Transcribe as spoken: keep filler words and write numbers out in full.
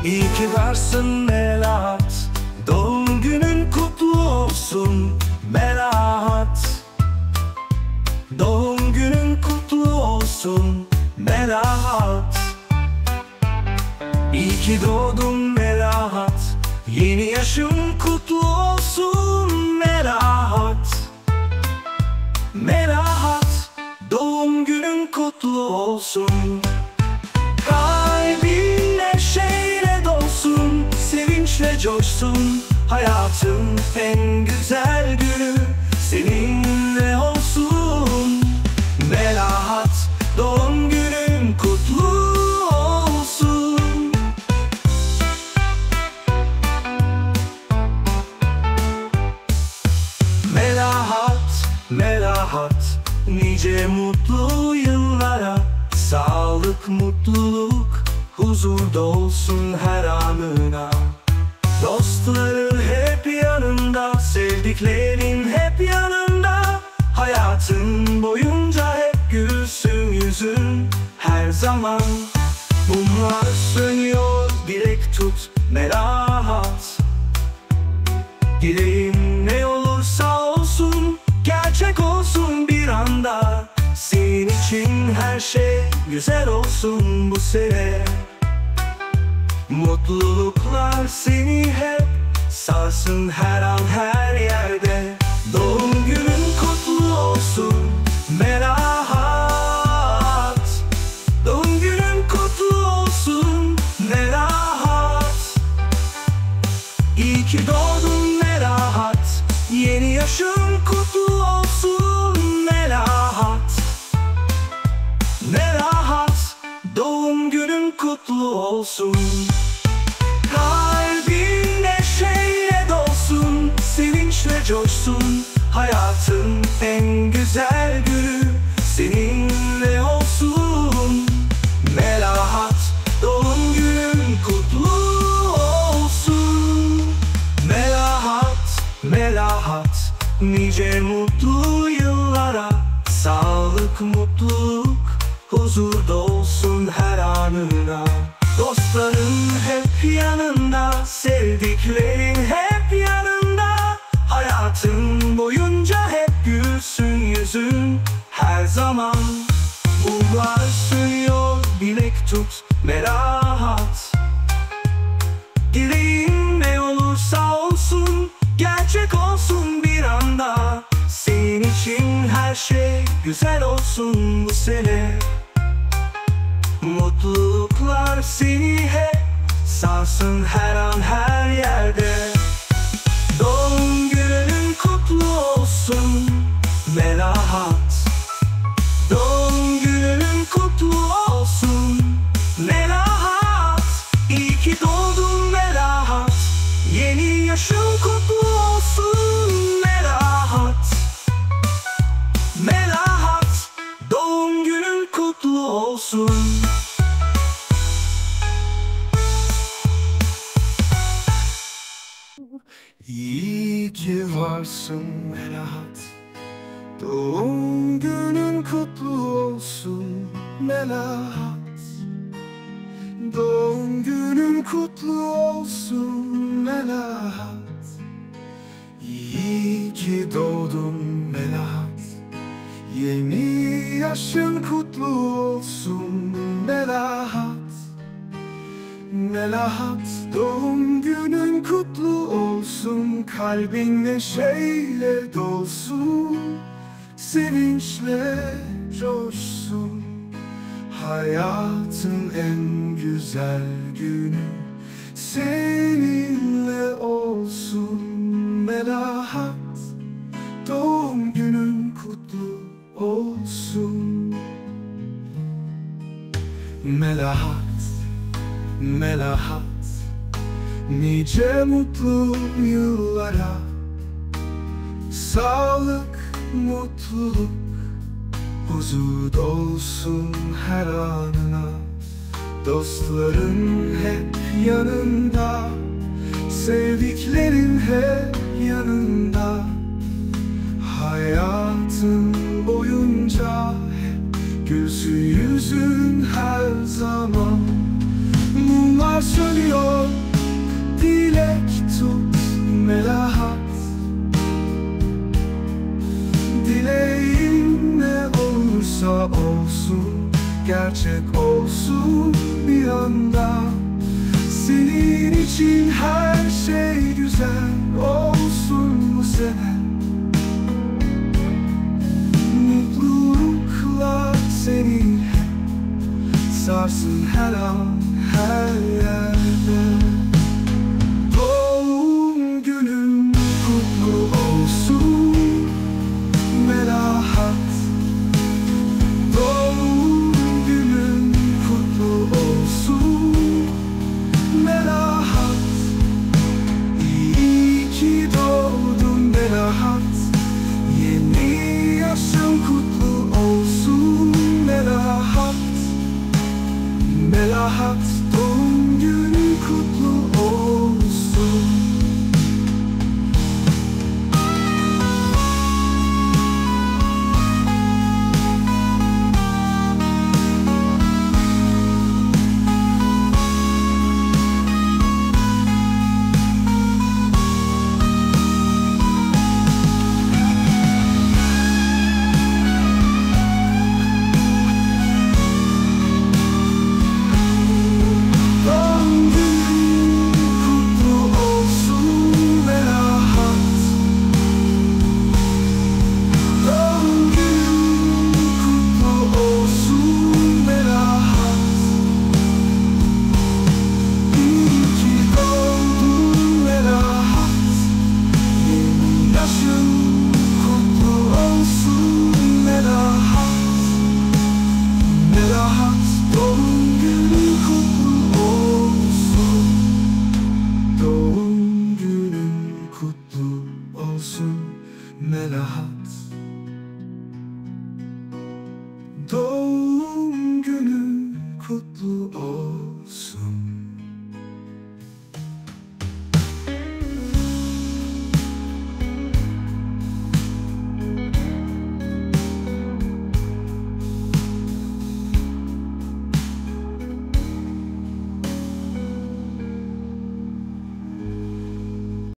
İyi ki varsın Melahat, doğum günün kutlu olsun Melahat. Doğum günün kutlu olsun Melahat. İyi ki doğdun Melahat, yeni yaşın kutlu olsun Melahat. Melahat, doğum günün kutlu olsun. Kalbin neşeyle dolsun, sevinçle coşsun. Hayatın en güzel günü seninle olsun Melahat. Doğum günün kutlu olsun. Melahat, Melahat, nice mutlu yıllara. Sağlık, mutluluk, huzur dolsun her anına. Dostların hep yanında, sevdiklerin hep yanında. Hayatın boyunca hep gülsün yüzün her zaman. Mumlar sönüyor, dilek tut Melahat. Dileğin ne olursa olsun, gerçek olsun bir anda. Senin için her şey güzel olsun bu sene. Mutluluklar seni hep sarsın her an her yerde. Doğum günün kutlu olsun Melahat. Doğum günün kutlu olsun Melahat. İyi ki doğdun Melahat, yeni yaşın kutlu olsun Melahat. Melahat, doğum günün kutlu olsun. Kalbin neşeyle dolsun, sevinçle coşsun. Hayatın en güzel günü seninle olsun Melahat. Doğum günün kutlu olsun Melahat. Melahat, nice mutlu yıllara. Sağlık, mutluluk, huzur dolsun her anına. Dostların hep yanında, sevdiklerin hep yanında. Hayatın boyunca hep gülsün yüzün her zaman. Mumlar sönüyor, dilek tut Melahat. Dileğin ne olursa olsun, gerçek olsun bir anda. Senin için her şey güzel olsun bu sene. Mutluluklar seni hep sarsın her an her yerde. Doğum günün kutlu olsun Melahat. Doğum günün kutlu olsun Melahat. İyi ki doğdun Melahat, yeni yaşın kutlu olsun Melahat. Melahat, doğum günün kutlu olsun. İyi ki varsın Melahat, doğum günün kutlu olsun Melahat. Doğum günün kutlu olsun Melahat. İyi ki doğdun Melahat, yeni yaşın kutlu olsun Melahat. Melahat, doğum günün kutlu olsun. Kalbin neşeyle dolsun, sevinçle coşsun. Hayatın en güzel günü seninle olsun Melahat. Doğum günün kutlu olsun Melahat. Melahat, nice mutlu yıllara. Sağlık, mutluluk, huzur dolsun her anına. Dostların hep yanında, sevdiklerin hep yanında. Hayatın boyunca hep gülsün yüzün her zaman. Mumlar Işıklar sönüyor, dilek tut Melahat. Dileğin ne olursa olsun, gerçek olsun bir anda. Senin için her şey güzel olsun bu sene. Mutluluklar seni hep sarsın her an, her yerde. Doğum günün kutlu olsun Melahat. Doğum günün kutlu olsun Melahat. İyi ki doğdun Melahat. Yeni yaşın kutlu olsun Melahat. Melahat, doğum günün kutlu olsun. Melahat.